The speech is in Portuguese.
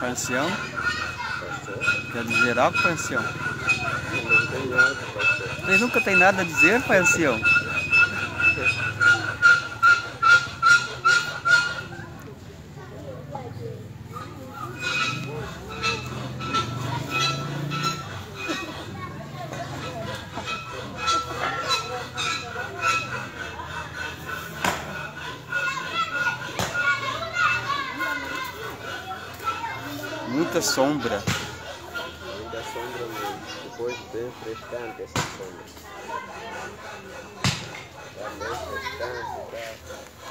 Ancião? Quer dizer algo, pai ancião? Não tem nada, pastor. Vocês nunca tem nada a dizer, pai ancião? Muita sombra. Muita sombra mesmo. Depois bem frescante essa sombra. Tá bem frescante, tá?